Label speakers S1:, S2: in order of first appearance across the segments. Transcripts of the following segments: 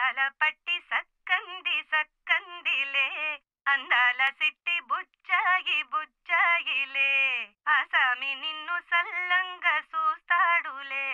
S1: గరాల పట్టి సక్కంది సక్కందిలే అందాల సిట్టి బుచ్చాయి బుచ్చాయిలే ఆసామి నిన్ను సల్లంగా చూస్తాడులే.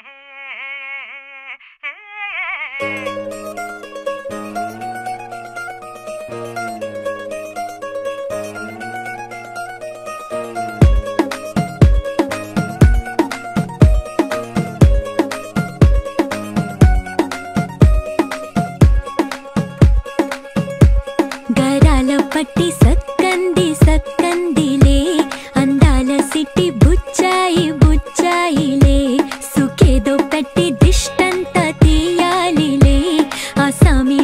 S2: గరాల పట్టి సక్కంది సక్కందిలే అందాల సిట్టి బుచ్చాయి బుచ్చాయిలే సుఖేదో పెట్టి దిష్టంతా తీయాలిలే ఆసామి